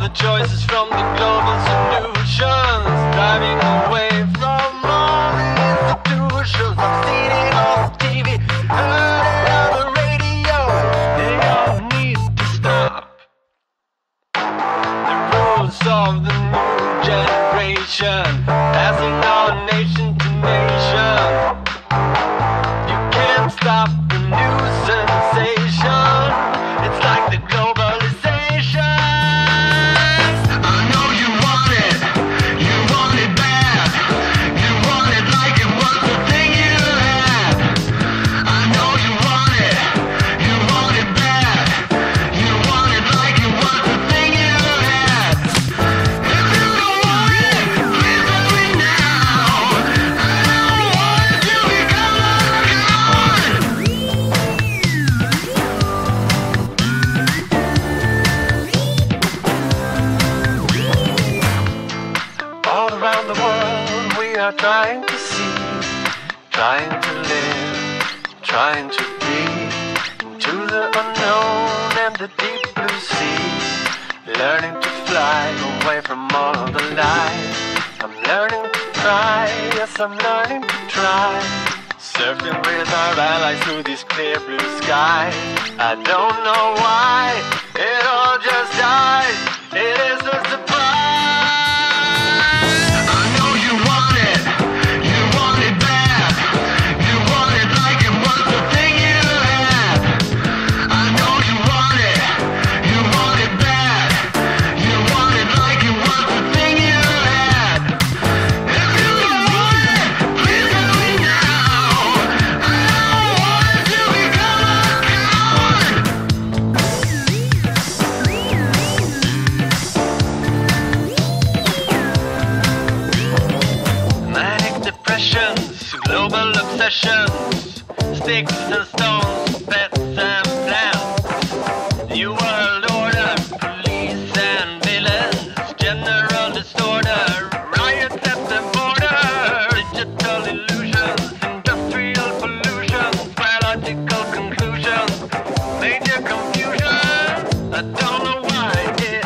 the choices from the global solutions, driving away from all the institutions. I've seen it on TV, heard it on the radio. They all need to stop. The rules of the new generation, passing on nation to nation. You can't stop the new sensation. It's like the globalization. I know you want it. You want it bad. You want it like it was the thing you had. I know you want it. You want it bad. You want it like it was the thing you had. If you don't want it, please tell me now. I don't want it to become a coward. All around the world we are trying to see, trying to live, trying to breathe into the unknown and the deep blue sea, learning to fly away from all the lies. I'm learning to try, yes I'm learning to try, surfing with our allies through this clear blue sky. I don't know why it all just dies. It is a surprise. I know you want it. You want it bad. You want it like it was the thing you had. I know you want it. You want it bad. You want it like it was the thing you had. If you don't want it, please tell me now. I don't want it to become a coward. Manic depressions, global obsessions, sticks and stones, pets and plants, new world order, police and villains, general disorder, riots at the border, digital illusions, industrial pollution, biological conclusions, major confusion. I don't know why it